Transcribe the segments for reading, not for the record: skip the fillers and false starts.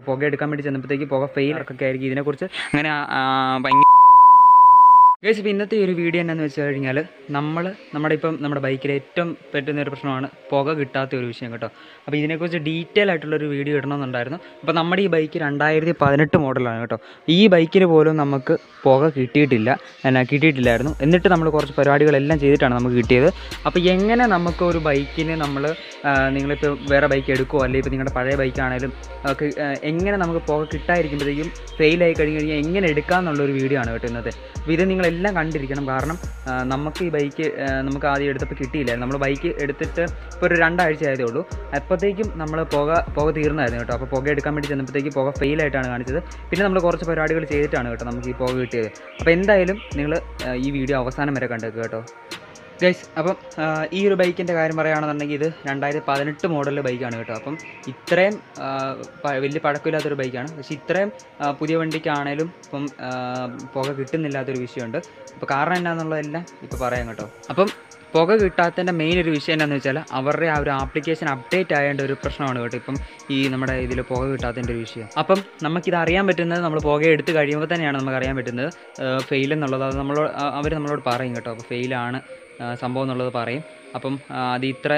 പുക എടുക്കാൻ വേണ്ടി ചെന്നപ്പോഴത്തേക്ക് പുക ഫെയിലൊക്കെ ആയിരിക്കും. ഇതിനെക്കുറിച്ച് അങ്ങനെ ഭയങ്കര ഗൈസ്. ഇപ്പോൾ ഇന്നത്തെ ഒരു വീഡിയോ എന്നാന്ന് വെച്ച് കഴിഞ്ഞാൽ നമ്മുടെ ബൈക്കിൽ ഏറ്റവും പറ്റുന്ന ഒരു പ്രശ്നമാണ് പുക കിട്ടാത്ത ഒരു വിഷയം കേട്ടോ. അപ്പോൾ ഇതിനെക്കുറിച്ച് ഡീറ്റെയിൽ ആയിട്ടുള്ളൊരു വീഡിയോ ഇടണമെന്നുണ്ടായിരുന്നു. അപ്പോൾ നമ്മുടെ ഈ ബൈക്ക് 2018 മോഡലാണ് കേട്ടോ. ഈ ബൈക്കിന് പോലും നമുക്ക് പുക കിട്ടിയിട്ടില്ലായിരുന്നു. എന്നിട്ട് നമ്മൾ കുറച്ച് പരിപാടികളെല്ലാം ചെയ്തിട്ടാണ് നമുക്ക് കിട്ടിയത്. അപ്പോൾ എങ്ങനെ നമുക്ക് ഒരു ബൈക്കിന് നിങ്ങളിപ്പോൾ വേറെ ബൈക്ക് എടുക്കുമോ അല്ലെങ്കിൽ ഇപ്പോൾ നിങ്ങളുടെ പഴയ ബൈക്കാണെങ്കിലും എങ്ങനെ നമുക്ക് പുക കിട്ടാതിരിക്കുമ്പോഴത്തേക്കും ഫെയിലായി കഴിഞ്ഞാൽ എങ്ങനെ എടുക്കാമെന്നുള്ളൊരു വീഡിയോ ആണ് കേട്ടോ ഇന്നത്തെ. അപ്പോൾ ഇത് നിങ്ങളെല്ലാം കണ്ടിരിക്കണം. കാരണം നമുക്ക് ഈ ബൈക്ക് നമുക്ക് ആദ്യം എടുത്തപ്പോൾ കിട്ടിയില്ലായിരുന്നു. നമ്മൾ ബൈക്ക് എടുത്തിട്ട് ഇപ്പോൾ ഒരു 2 ആഴ്ച ആയതേ ഉള്ളൂ. അപ്പോഴത്തേക്കും നമ്മൾ പുക തീർന്നായിരുന്നു കേട്ടോ. അപ്പോൾ പുക എടുക്കാൻ വേണ്ടി ചെന്നപ്പോഴത്തേക്ക് പുക ഫെയിലായിട്ടാണ് കാണിച്ചത്. പിന്നെ നമ്മൾ കുറച്ച് പരിപാടികൾ ചെയ്തിട്ടാണ് കേട്ടോ നമുക്ക് ഈ പുക കിട്ടിയത്. അപ്പോൾ എന്തായാലും നിങ്ങൾ ഈ വീഡിയോ അവസാനം വരെ കണ്ടേക്കുക കേട്ടോ ഗൈസ്. അപ്പം ഈ ഒരു ബൈക്കിൻ്റെ കാര്യം പറയുകയാണെന്നുണ്ടെങ്കിൽ ഇത് 2018 മോഡലിലെ ബൈക്കാണ് കേട്ടോ. അപ്പം ഇത്രയും വലിയ പഴക്കമില്ലാത്തൊരു ബൈക്കാണ്. പക്ഷേ ഇത്രയും പുതിയ വണ്ടിക്കാണേലും ഇപ്പം പുക കിട്ടുന്നില്ലാത്തൊരു വിഷയമുണ്ട്. അപ്പോൾ കാരണം എന്താണെന്നുള്ളതെല്ലാം ഇപ്പോൾ പറയാം കേട്ടോ. അപ്പം പുക കിട്ടാത്തതിൻ്റെ മെയിൻ ഒരു വിഷയം എന്താണെന്ന് വെച്ചാൽ അവരുടെ ആ ഒരു ആപ്ലിക്കേഷൻ അപ്ഡേറ്റ് ആയേണ്ട ഒരു പ്രശ്നമാണ് കേട്ടോ. ഇപ്പം ഈ നമ്മുടെ ഇതിൽ പുക കിട്ടാത്തതിൻ്റെ ഒരു വിഷയം. അപ്പം നമുക്കിത് അറിയാൻ പറ്റുന്നത് നമ്മൾ പുക എടുത്ത് കഴിയുമ്പോൾ തന്നെയാണ് നമുക്ക് അറിയാൻ പറ്റുന്നത് ഫെയിൽ എന്നുള്ളത്. അത് അവർ നമ്മളോട് പറയും കേട്ടോ. അപ്പോൾ ഫെയിലാണ് സംഭവം എന്നുള്ളത് പറയും. അപ്പം അത് ഇത്ര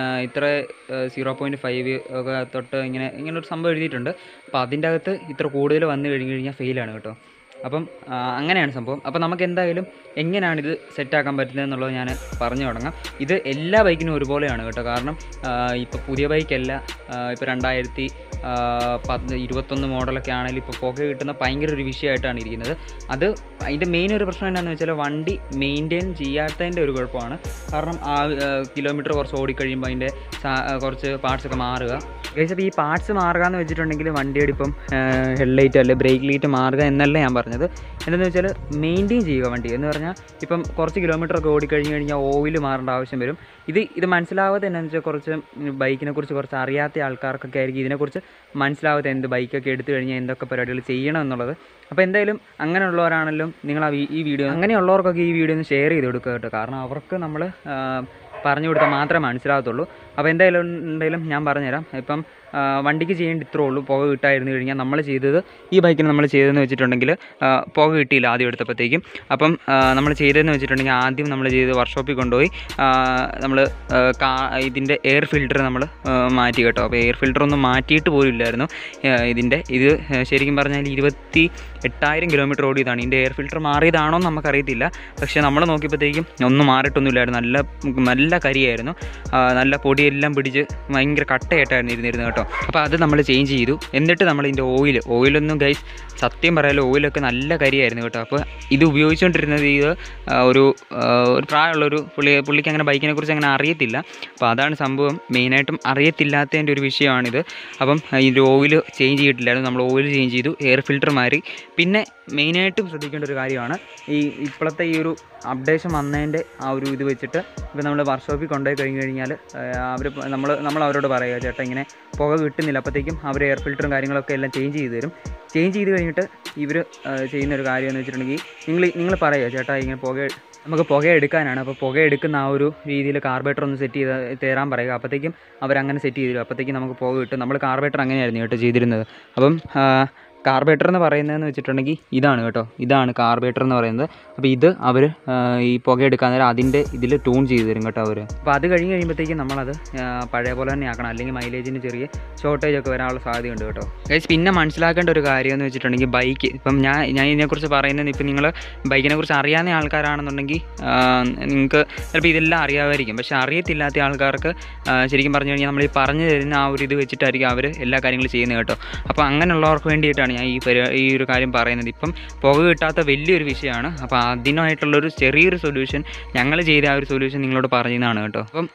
0.5 ഒക്കെ തൊട്ട് ഇങ്ങനൊരു സംഭവം എഴുതിയിട്ടുണ്ട്. അപ്പോൾ അതിൻ്റെ അകത്ത് ഇത്ര കൂടുതൽ വന്നു കഴിഞ്ഞാൽ ഫെയിലാണ് കേട്ടോ. അപ്പം അങ്ങനെയാണ് സംഭവം. അപ്പോൾ നമുക്ക് എന്തായാലും എങ്ങനെയാണ് ഇത് സെറ്റാക്കാൻ പറ്റുന്നത് എന്നുള്ളത് ഞാൻ പറഞ്ഞു തുടങ്ങാം. ഇത് എല്ലാ ബൈക്കിനും ഒരുപോലെയാണ് കേട്ടോ. കാരണം ഇപ്പോൾ പുതിയ ബൈക്കല്ല, ഇപ്പോൾ 2021 മോഡലൊക്കെ ആണെങ്കിലും ഇപ്പോൾ പുക കിട്ടുന്ന ഭയങ്കര ഒരു വിഷയമായിട്ടാണ് ഇരിക്കുന്നത്. അതിൻ്റെ മെയിൻ ഒരു പ്രശ്നം എന്താണെന്ന് വെച്ചാൽ വണ്ടി മെയിൻറ്റെയിൻ ചെയ്യാത്തതിൻ്റെ ഒരു കുഴപ്പമാണ്. കാരണം കിലോമീറ്റർ കുറച്ച് ഓടിക്കഴിയുമ്പോൾ അതിൻ്റെ കുറച്ച് പാർട്സൊക്കെ മാറുക. അപ്പോൾ ഈ പാർട്സ് മാറുക എന്ന് വെച്ചിട്ടുണ്ടെങ്കിൽ വണ്ടിയുടെ ഇപ്പം ഹെഡ്ലൈറ്റ് അല്ലെങ്കിൽ ബ്രേക്ക് ലൈറ്റ് മാറുക എന്നല്ല ഞാൻ പറഞ്ഞത്. എന്താണെന്ന് വെച്ചാൽ മെയിൻറ്റെയിൻ ചെയ്യുക വണ്ടി എന്ന് പറഞ്ഞാൽ ഇപ്പം കുറച്ച് കിലോമീറ്ററൊക്കെ ഓടിക്കഴിഞ്ഞാൽ ഓയിൽ മാറേണ്ട ആവശ്യം വരും. ഇത് മനസ്സിലാവാതെ എന്താണെന്ന് വെച്ചാൽ കുറച്ച് ബൈക്കിനെ കുറിച്ച് കുറച്ച് അറിയാത്ത ആൾക്കാർക്കൊക്കെ ആയിരിക്കും ഇതിനെക്കുറിച്ച് മനസ്സിലാവാതെ എന്ത് ബൈക്കൊക്കെ എടുത്തു കഴിഞ്ഞാൽ എന്തൊക്കെ പരിപാടികൾ ചെയ്യണം എന്നുള്ളത്. അപ്പോൾ എന്തായാലും അങ്ങനെയുള്ളവരാണെങ്കിലും നിങ്ങൾ ഈ വീഡിയോ അങ്ങനെയുള്ളവർക്കൊക്കെ ഈ വീഡിയോ ഒന്ന് ഷെയർ ചെയ്ത് കൊടുക്കുക കേട്ടോ. കാരണം അവർക്ക് നമ്മൾ പറഞ്ഞു കൊടുത്താൽ മാത്രമേ മനസ്സിലാകത്തുള്ളൂ. അപ്പോൾ എന്തായാലും ഞാൻ പറഞ്ഞുതരാം. ഇപ്പം വണ്ടിക്ക് ചെയ്യേണ്ട ഇത്രേ ഉള്ളൂ. പുക കിട്ടായിരുന്നു കഴിഞ്ഞാൽ ഈ ബൈക്കിന് നമ്മൾ ചെയ്തതെന്ന് വെച്ചിട്ടുണ്ടെങ്കിൽ പുക കിട്ടിയില്ല ആദ്യം എടുത്തപ്പോഴത്തേക്കും. അപ്പം നമ്മൾ ചെയ്തതെന്ന് വെച്ചിട്ടുണ്ടെങ്കിൽ ആദ്യം നമ്മൾ ചെയ്ത് വർക്ക്ഷോപ്പിൽ കൊണ്ടുപോയി നമ്മൾ ഇതിൻ്റെ എയർ ഫിൽറ്റർ നമ്മൾ മാറ്റി കേട്ടോ. അപ്പോൾ എയർ ഫിൽറ്റർ ഒന്നും മാറ്റിയിട്ട് പോലും ഇല്ലായിരുന്നു ഇത് ശരിക്കും പറഞ്ഞാൽ 28,000 കിലോമീറ്റർ ഓടിയതാണ്. ഇതിൻ്റെ എയർ ഫിൽറ്റർ മാറിയതാണോ എന്ന് നമുക്കറിയത്തില്ല. പക്ഷേ നമ്മൾ നോക്കിയപ്പോഴത്തേക്കും ഒന്നും മാറിയിട്ടൊന്നുമില്ലായിരുന്നു. നല്ല കരിയായിരുന്നു. നല്ല പൊടിയെല്ലാം പിടിച്ച് ഭയങ്കര കട്ടയായിട്ടായിരുന്നു ഇരുന്നിരുന്നത് കേട്ടോ. അപ്പോൾ അത് നമ്മൾ ചേഞ്ച് ചെയ്തു. എന്നിട്ട് നമ്മൾ ഇതിൻ്റെ ഓയിലൊന്നും ഗൈസ് സത്യം പറയാലോ ഓയിലൊക്കെ നല്ല കരിയായിരുന്നു കേട്ടോ. അപ്പോൾ ഇത് ഉപയോഗിച്ചുകൊണ്ടിരുന്നത് ഒരു പ്രായമുള്ളൊരു പുള്ളിക്ക് അങ്ങനെ ബൈക്കിനെ കുറിച്ച് അങ്ങനെ അറിയത്തില്ല. അപ്പോൾ അതാണ് സംഭവം. മെയിനായിട്ടും അറിയത്തില്ലാത്തതിൻ്റെ ഒരു വിഷയമാണിത്. അപ്പം ഇതിൻ്റെ ഓയിൽ ചേഞ്ച് ചെയ്തിട്ടില്ലായിരുന്നു. നമ്മൾ ഓയിൽ ചേഞ്ച് ചെയ്തു, എയർ ഫിൽറ്റർ മാറി. പിന്നെ മെയിനായിട്ടും ശ്രദ്ധിക്കേണ്ട ഒരു കാര്യമാണ് ഇപ്പോഴത്തെ ഈ ഒരു അപ്ഡേഷൻ വന്നതിൻ്റെ ആ ഒരു ഇത് വെച്ചിട്ട് ഇപ്പോൾ നമ്മൾ വർക്ക്ഷോപ്പിൽ കൊണ്ടുപോയി കഴിഞ്ഞാൽ നമ്മൾ അവരോട് പറയുക ചേട്ടാ ഇങ്ങനെ പുക കിട്ടുന്നില്ല. അപ്പോഴത്തേക്കും അവർ എയർ ഫിൽറ്ററും കാര്യങ്ങളൊക്കെ എല്ലാം ചേഞ്ച് ചെയ്ത് തരും. ചേഞ്ച് ചെയ്ത് കഴിഞ്ഞിട്ട് ഇവർ ചെയ്യുന്നൊരു കാര്യം എന്ന് വെച്ചിട്ടുണ്ടെങ്കിൽ നിങ്ങൾ പറയുക ചേട്ടാ ഇങ്ങനെ നമുക്ക് പുക എടുക്കാനാണ്. അപ്പോൾ പുക എടുക്കുന്ന ആ ഒരു രീതിയിൽ കാർബറേറ്റർ ഒന്ന് സെറ്റ് ചെയ്ത് തരാൻ പറയുക. അപ്പോഴത്തേക്കും അവരങ്ങനെ സെറ്റ് ചെയ്തു. അപ്പോഴത്തേക്കും നമുക്ക് പുക കിട്ടും. നമ്മൾ കാർബറേറ്റർ അങ്ങനെയായിരുന്നു കേട്ടോ ചെയ്തിരുന്നത്. അപ്പം കാർബറേറ്റർ എന്ന് പറയുന്നതെന്ന് വെച്ചിട്ടുണ്ടെങ്കിൽ ഇതാണ് കേട്ടോ. ഇതാണ് കാർബറേറ്റർ എന്ന് പറയുന്നത്. അപ്പോൾ ഇത് അവർ ഈ പുക എടുക്കാൻ നേരം അതിൻ്റെ ഇതിൽ ട്യൂൺ ചെയ്ത് തരും കേട്ടോ അവർ. അപ്പോൾ അത് കഴിയുമ്പോഴത്തേക്കും നമ്മളത് പഴയ പോലെ തന്നെ ആക്കണം. അല്ലെങ്കിൽ മൈലേജിന് ചെറിയ ഷോർട്ടേജ് ഒക്കെ വരാനുള്ള സാധ്യതയുണ്ട് കേട്ടോ. ഗൈസ് പിന്നെ മനസ്സിലാക്കേണ്ട ഒരു കാര്യം എന്ന് വെച്ചിട്ടുണ്ടെങ്കിൽ ബൈക്ക് ഇപ്പം ഞാൻ ഇതിനെക്കുറിച്ച് പറയുന്നത് ഇപ്പം നിങ്ങൾ ബൈക്കിനെ കുറിച്ച് അറിയാവുന്ന ആൾക്കാരാണെന്നുണ്ടെങ്കിൽ നിങ്ങൾക്ക് ചിലപ്പോൾ ഇതെല്ലാം അറിയാമായിരിക്കും. പക്ഷേ അറിയത്തില്ലാത്ത ആൾക്കാർക്ക് ശരിക്കും പറഞ്ഞു കഴിഞ്ഞാൽ നമ്മൾ ഈ പറഞ്ഞു തരുന്ന ആ ഒരു ഇത് വെച്ചിട്ടായിരിക്കും അവർ എല്ലാ കാര്യങ്ങളും ചെയ്യുന്നത് കേട്ടോ. അപ്പോൾ അങ്ങനെയുള്ളവർക്ക് വേണ്ടിയിട്ടാണ് ഞാൻ ഈ ഒരു കാര്യം പറയുന്നത്. ഇപ്പം പുക കിട്ടാത്ത വലിയൊരു വിഷയമാണ്. അപ്പോൾ അതിനായിട്ടുള്ളൊരു ചെറിയൊരു സൊല്യൂഷൻ ഞങ്ങൾ ചെയ്ത ആ ഒരു സൊല്യൂഷൻ നിങ്ങളോട് പറയുന്നതാണ് കേട്ടോ. അപ്പം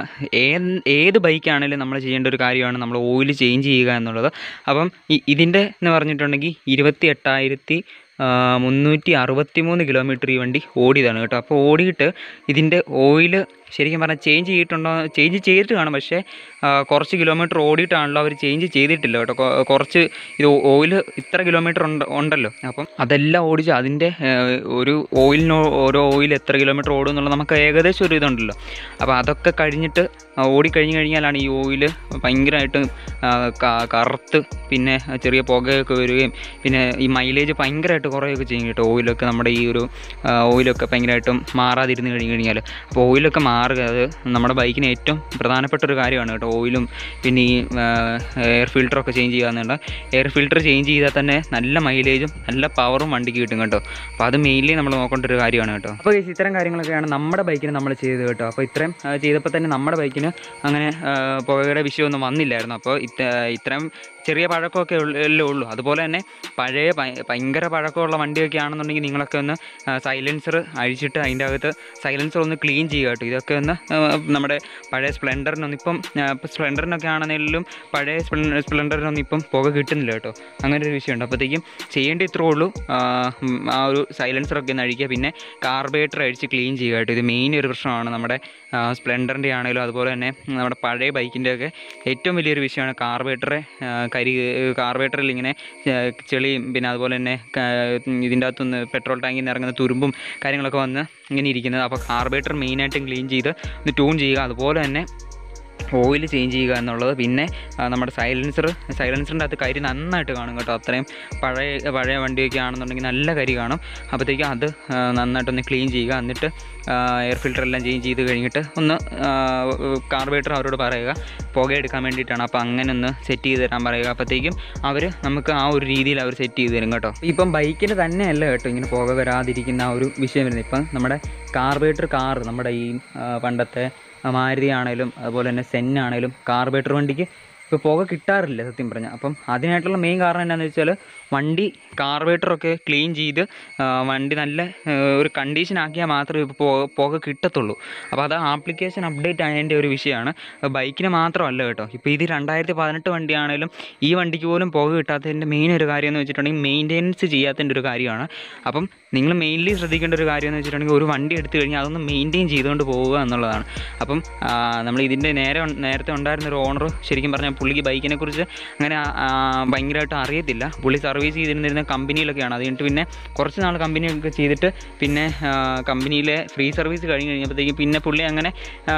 ഏത് ബൈക്കാണെങ്കിലും നമ്മൾ ചെയ്യേണ്ട ഒരു കാര്യമാണ് നമ്മൾ ഓയിൽ ചേഞ്ച് ചെയ്യുക എന്നുള്ളത്. അപ്പം ഇതിൻ്റെ എന്ന് പറഞ്ഞിട്ടുണ്ടെങ്കിൽ 28,363 കിലോമീറ്റർ ഈ വണ്ടി ഓടിയതാണ് കേട്ടോ. അപ്പോൾ ഓടിയിട്ട് ഇതിൻ്റെ ഓയിൽ ശരിക്കും പറഞ്ഞാൽ ചേഞ്ച് ചെയ്തിട്ട് കാണും, പക്ഷേ കുറച്ച് കിലോമീറ്റർ ഓടിയിട്ടാണല്ലോ അവർ ചേഞ്ച് ചെയ്തിട്ടില്ല കേട്ടോ. കുറച്ച് ഇത് ഓയിൽ ഇത്ര കിലോമീറ്റർ ഉണ്ടല്ലോ, അപ്പം അതെല്ലാം ഓടിച്ച് അതിൻ്റെ ഒരു ഓരോ ഓയിൽ എത്ര കിലോമീറ്റർ ഓടും എന്നുള്ളത് നമുക്ക് ഏകദേശം ഒരു ഇതുണ്ടല്ലോ. അപ്പോൾ അതൊക്കെ കഴിഞ്ഞിട്ട് ഓടിക്കഴിഞ്ഞ് കഴിഞ്ഞാലാണ് ഈ ഓയിൽ ഭയങ്കരമായിട്ട് കറുത്ത് പിന്നെ ചെറിയ പുകയൊക്കെ വരികയും പിന്നെ ഈ മൈലേജ് ഭയങ്കരമായിട്ട് കുറയുകയൊക്കെ ചെയ്യും കേട്ടോ. ഓയിലൊക്കെ നമ്മുടെ ഈ ഒരു ഓയിലൊക്കെ ഭയങ്കരമായിട്ടും മാറാതിരുന്ന് കഴിഞ്ഞാൽ, അപ്പോൾ ഓയിലൊക്കെ മാറുക അത് നമ്മുടെ ബൈക്കിന് ഏറ്റവും പ്രധാനപ്പെട്ട ഒരു കാര്യമാണ് കേട്ടോ. ഓയിലും പിന്നെ ഈ എയർ ഫിൽറ്ററൊക്കെ ചേഞ്ച് ചെയ്യാന്നുണ്ട്. എയർ ഫിൽറ്റർ ചേഞ്ച് ചെയ്താൽ തന്നെ നല്ല മൈലേജും നല്ല പവറും വണ്ടിക്ക് കിട്ടും കേട്ടോ. അപ്പോൾ അത് മെയിൻലി നമ്മൾ നോക്കേണ്ട ഒരു കാര്യമാണ് കേട്ടോ. അപ്പോൾ ഇത്തരം കാര്യങ്ങളൊക്കെയാണ് നമ്മുടെ ബൈക്കിന് നമ്മൾ ചെയ്തത് കേട്ടോ. അപ്പോൾ ഇത്രയും ചെയ്തപ്പോൾ തന്നെ നമ്മുടെ ബൈക്കിന് അങ്ങനെ പുകയുടെ വിഷയമൊന്നും വന്നില്ലായിരുന്നു. അപ്പോൾ ഇത്തരം ചെറിയ പഴക്കമൊക്കെ അല്ലേ ഉള്ളൂ. അതുപോലെ തന്നെ ഭയങ്കര പഴക്കമുള്ള വണ്ടിയൊക്കെ ആണെന്നുണ്ടെങ്കിൽ നിങ്ങളൊക്കെ ഒന്ന് സൈലൻസർ അഴിച്ചിട്ട് അതിൻ്റെ അകത്ത് സൈലൻസർ ഒന്ന് ക്ലീൻ ചെയ്യുക കേട്ടോ. ഇതൊക്കെ ഒന്ന് നമ്മുടെ പഴയ സ്പ്ലെൻഡറിനൊന്നും ഇപ്പം സ്പ്ലെൻഡറിനൊക്കെ ആണെങ്കിലും പഴയ സ്പ്ലെൻഡറിനൊന്നും ഇപ്പം പുക കിട്ടുന്നില്ല കേട്ടോ. അങ്ങനെ ഒരു വിഷയമുണ്ട്. അപ്പോഴത്തേക്കും ചെയ്യേണ്ട ഇത്രേ ഉള്ളൂ, ആ ഒരു സൈലൻസറൊക്കെ ഒന്ന് അഴിക്കുക, പിന്നെ കാർബറേറ്റർ അഴിച്ച് ക്ലീൻ ചെയ്യുക കേട്ടോ. ഇത് മെയിൻ ഒരു പ്രശ്നമാണ് നമ്മുടെ സ്പ്ലെൻഡറിൻ്റെ ആണെങ്കിലും അതുപോലെ തന്നെ നമ്മുടെ പഴയ ബൈക്കിൻ്റെയൊക്കെ ഏറ്റവും വലിയൊരു വിഷയമാണ് കാർബറേറ്ററിൽ ഇങ്ങനെ ചെളിയും പിന്നെ അതുപോലെ തന്നെ ഇതിൻ്റെ അകത്തുനിന്ന് പെട്രോൾ ടാങ്കിൽ നിന്ന് ഇറങ്ങുന്ന തുരുമ്പും കാര്യങ്ങളൊക്കെ വന്ന് ഇങ്ങനെ ഇരിക്കുന്നത്. അപ്പോൾ കാർബറേറ്റർ മെയിനായിട്ടും ക്ലീൻ ചെയ്ത് ഒന്ന് ട്യൂൺ ചെയ്യുക. അതുപോലെ തന്നെ ഓയിൽ ചേഞ്ച് ചെയ്യുക എന്നുള്ളത്. പിന്നെ നമ്മുടെ സൈലൻസറിൻ്റെ അകത്ത് കരി നന്നായിട്ട് കാണും കേട്ടോ. അത്രയും പഴയ വണ്ടിയൊക്കെ ആണെന്നുണ്ടെങ്കിൽ നല്ല കരി കാണും. അപ്പോഴത്തേക്കും അത് നന്നായിട്ടൊന്ന് ക്ലീൻ ചെയ്യുക. എന്നിട്ട് എയർ ഫിൽറ്റർ എല്ലാം ചേഞ്ച് ചെയ്ത് കഴിഞ്ഞിട്ട് ഒന്ന് കാർബറേറ്റർ അവരോട് പറയുക, പുകയെടുക്കാൻ വേണ്ടിയിട്ടാണ്. അപ്പോൾ അങ്ങനെ ഒന്ന് സെറ്റ് ചെയ്ത് തരാൻ പറയുക. അപ്പോഴത്തേക്കും നമുക്ക് ആ ഒരു രീതിയിൽ അവർ സെറ്റ് ചെയ്ത് തരും കേട്ടോ. ഇപ്പം ബൈക്കിന് തന്നെയല്ല കേട്ടോ ഇങ്ങനെ പുക വരാതിരിക്കുന്ന ആ ഒരു വിഷയം വരുന്നത്. ഇപ്പം നമ്മുടെ കാർബറേറ്റർ നമ്മുടെ ഈ പണ്ടത്തെ മാരുതി ആണെങ്കിലും അതുപോലെ തന്നെ സെൻ ആണെങ്കിലും കാർബറേറ്റർ വണ്ടിക്ക് ഇപ്പോൾ പുക കിട്ടാറില്ല സത്യം പറഞ്ഞാൽ. അപ്പം അതിനായിട്ടുള്ള മെയിൻ കാരണം എന്താണെന്ന് വെച്ചാൽ വണ്ടി കാർബറേറ്ററൊക്കെ ക്ലീൻ ചെയ്ത് വണ്ടി നല്ല ഒരു കണ്ടീഷൻ ആക്കിയാൽ മാത്രമേ ഇപ്പോൾ പുക കിട്ടത്തുള്ളൂ. അപ്പോൾ അത് ആപ്ലിക്കേഷൻ അപ്ഡേറ്റ് ആയതിൻ്റെ ഒരു വിഷയമാണ്. ബൈക്കിന് മാത്രമല്ല കേട്ടോ. ഇപ്പോൾ ഇത് 2018 വണ്ടിയാണെങ്കിലും ഈ വണ്ടിക്ക് പോലും പുക കിട്ടാത്തതിൻ്റെ മെയിൻ ഒരു കാര്യം എന്ന് വെച്ചിട്ടുണ്ടെങ്കിൽ മെയിൻ്റെനൻസ് ചെയ്യാത്തതിൻ്റെ ഒരു കാര്യമാണ്. അപ്പം നിങ്ങൾ മെയിൻലി ശ്രദ്ധിക്കേണ്ട ഒരു കാര്യം എന്ന് വെച്ചിട്ടുണ്ടെങ്കിൽ ഒരു വണ്ടി എടുത്തു കഴിഞ്ഞാൽ അതൊന്ന് മെയിൻറ്റെയിൻ ചെയ്തുകൊണ്ട് പോവുക എന്നുള്ളതാണ്. അപ്പം നമ്മൾ ഇതിൻ്റെ നേരത്തെ ഉണ്ടായിരുന്ന ഒരു ഓണർ ശരിക്കും പറഞ്ഞാൽ പുള്ളിക്ക് ബൈക്കിനെക്കുറിച്ച് അങ്ങനെ ഭയങ്കരമായിട്ട് അറിയത്തില്ല. പുള്ളി സർവീസ് ചെയ്തിരുന്നിരുന്ന കമ്പനിയിലൊക്കെയാണ്. അത് കഴിഞ്ഞിട്ട് പിന്നെ കുറച്ച് നാൾ കമ്പനിയൊക്കെ ചെയ്തിട്ട് പിന്നെ കമ്പനിയിലെ ഫ്രീ സർവീസ് കഴിഞ്ഞപ്പോഴത്തേക്കും പിന്നെ പുള്ളി അങ്ങനെ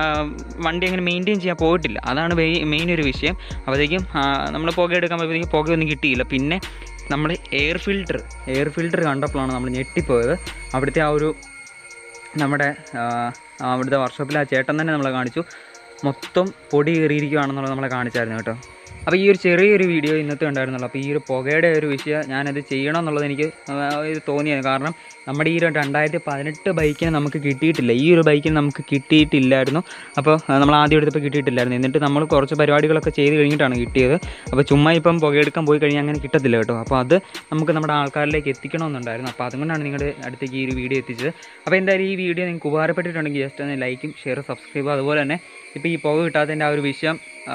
വണ്ടി അങ്ങനെ മെയിൻറ്റെയിൻ ചെയ്യാൻ പോയിട്ടില്ല. അതാണ് മെയിൻ ഒരു വിഷയം. അപ്പോഴത്തേക്കും നമ്മൾ പുക എടുക്കാൻ പോയപ്പോഴത്തേക്കും പുകയൊന്നും കിട്ടിയില്ല. പിന്നെ നമ്മൾ എയർ ഫിൽറ്റർ കണ്ടപ്പോഴാണ് നമ്മൾ ഞെട്ടിപ്പോയത്. അവിടുത്തെ ആ ഒരു നമ്മുടെ അവിടുത്തെ വർക്ക്ഷോപ്പിൽ ആ ചേട്ടൻ തന്നെ നമ്മളെ കാണിച്ചു, മൊത്തം പൊടി കയറിയിരിക്കുകയാണെന്നുള്ളത് നമ്മളെ കാണിച്ചായിരുന്നു കേട്ടോ. അപ്പോൾ ഈ ഒരു ചെറിയൊരു വീഡിയോ ഇന്നത്തെ ഉണ്ടായിരുന്നുള്ളൂ. അപ്പോൾ ഈ ഒരു പുകയുടെ ഒരു വിഷയം ഞാനത് ചെയ്യണമെന്നുള്ളത് എനിക്ക് ഇത് തോന്നിയത്. കാരണം നമ്മുടെ ഈ 2018 ബൈക്കിന് നമുക്ക് കിട്ടിയിട്ടില്ല, ഈ ഒരു ബൈക്കിന് നമുക്ക് കിട്ടിയിട്ടില്ലായിരുന്നു. അപ്പോൾ നമ്മൾ ആദ്യം എടുത്തപ്പോൾ കിട്ടിയിട്ടില്ലായിരുന്നു. എന്നിട്ട് നമ്മൾ കുറച്ച് പരിപാടികളൊക്കെ ചെയ്ത് കഴിഞ്ഞിട്ടാണ് കിട്ടിയത്. അപ്പോൾ ചുമ്മാ ഇപ്പം പുകയെടുക്കാൻ പോയി കഴിഞ്ഞാൽ അങ്ങനെ കിട്ടത്തില്ല കേട്ടോ. അപ്പോൾ അത് നമുക്ക് നമ്മുടെ ആൾക്കാരിലേക്ക് എത്തിക്കണമെന്നുണ്ടായിരുന്നു. അപ്പോൾ അതുകൊണ്ടാണ് നിങ്ങളുടെ അടുത്തേക്ക് ഈ ഒരു വീഡിയോ എത്തിച്ചത്. അപ്പോൾ എന്തായാലും ഈ വീഡിയോ നിങ്ങൾക്ക് ഉപകാരപ്പെട്ടിട്ടുണ്ടെങ്കിൽ ജസ്റ്റ് ഒന്ന് ലൈക്കും ഷെയറും സബ്സ്ക്രൈബും അതുപോലെ തന്നെ ഇപ്പോൾ ഈ പുക കിട്ടാത്തതിൻ്റെ ആ ഒരു വിഷയം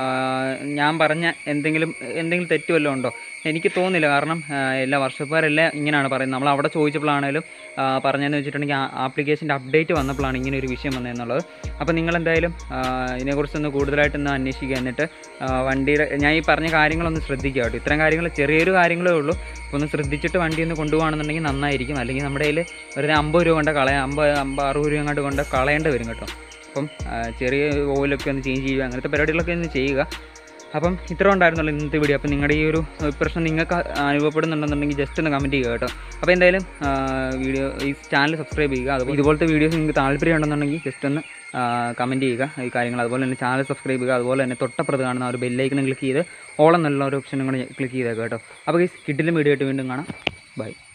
ഞാൻ പറഞ്ഞ എന്തെങ്കിലും തെറ്റ് വല്ലതും ഉണ്ടോ എനിക്ക് തോന്നുന്നില്ല. കാരണം എല്ലാ വർഷക്കാരെല്ലാം ഇങ്ങനെയാണ് പറയുന്നത്. നമ്മൾ അവിടെ ചോദിച്ചപ്പോഴാണേലും പറഞ്ഞതെന്ന് വെച്ചിട്ടുണ്ടെങ്കിൽ ആപ്ലിക്കേഷൻ്റെ അപ്ഡേറ്റ് വന്നപ്പോഴാണ് ഇങ്ങനെ ഒരു വിഷയം വന്നതെന്നുള്ളത്. അപ്പോൾ നിങ്ങളെന്തായാലും ഇതിനെക്കുറിച്ചൊന്ന് കൂടുതലായിട്ടൊന്ന് അന്വേഷിക്കുക. എന്നിട്ട് വണ്ടിയുടെ ഞാൻ ഈ പറഞ്ഞ കാര്യങ്ങളൊന്ന് ശ്രദ്ധിക്കുക കേട്ടോ. ഇത്തരം കാര്യങ്ങൾ ചെറിയൊരു കാര്യങ്ങളേ ഉള്ളൂ. അപ്പോൾ ഒന്ന് ശ്രദ്ധിച്ചിട്ട് വണ്ടി ഒന്ന് കൊണ്ടുപോകണമെന്നുണ്ടെങ്കിൽ നന്നായിരിക്കും. അല്ലെങ്കിൽ നമ്മുടെ കയ്യിൽ വെറുതെ 50 രൂപ കൊണ്ട് 50-60 രൂപ കൊണ്ട് കളയേണ്ടി വരും കേട്ടോ. അപ്പം ചെറിയ ഓയിലൊക്കെ ഒന്ന് ചേഞ്ച് ചെയ്യുക, അങ്ങനത്തെ പരിപാടികളൊക്കെ ഒന്ന് ചെയ്യുക. അപ്പം ഇത്ര ഉണ്ടായിരുന്നല്ലോ ഇന്നത്തെ വീഡിയോ. അപ്പോൾ നിങ്ങളുടെ ഈ ഒരു പ്രശ്നം നിങ്ങൾക്ക് അനുഭവപ്പെടുന്നുണ്ടെന്നുണ്ടെങ്കിൽ ജസ്റ്റ് ഒന്ന് കമൻറ്റ് ചെയ്യുക കേട്ടോ. അപ്പോൾ എന്തായാലും ഈ ചാനൽ സബ്സ്ക്രൈബ് ചെയ്യുക. അതുപോലെ ഇതുപോലത്തെ വീഡിയോസ് നിങ്ങൾക്ക് താല്പര്യം ഉണ്ടെന്നുണ്ടെങ്കിൽ ജസ്റ്റ് ഒന്ന് കമൻറ്റ് ചെയ്യുക ഈ കാര്യങ്ങൾ. അതുപോലെ തന്നെ ചാനൽ സബ്സ്ക്രൈബ് ചെയ്യുക. അതുപോലെ തന്നെ തൊട്ടപ്പുറത്ത് കാണുന്ന ഒരു ബെല്ലൈക്കൺ ക്ലിക്ക് ചെയ്ത് ഓൾ എന്നുള്ള ഒരു ഓപ്ഷനും കൂടെ ക്ലിക്ക് ചെയ്തേക്കുക കേട്ടോ. അപ്പോൾ ഈ കിഡിലും വീഡിയോ ആയിട്ട് വീണ്ടും കാണാം. ബൈ.